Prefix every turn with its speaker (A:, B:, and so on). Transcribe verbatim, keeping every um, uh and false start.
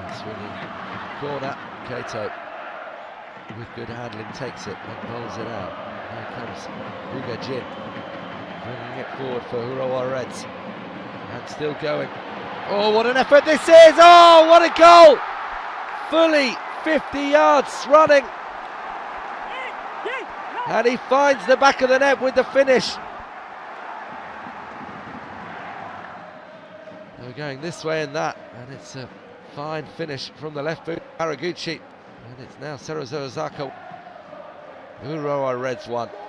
A: Swinging corner, Kato with good handling takes it and bowls it out. Here comes Ugajin, bringing it forward for Urawa Reds, and still going. Oh, what an effort this is! Oh, what a goal! Fully fifty yards running, and he finds the back of the net with the finish. We're going this way and that, and it's a fine finish from the left boot, Haraguchi, and it's now Cerezo Osaka. Urawa Reds one.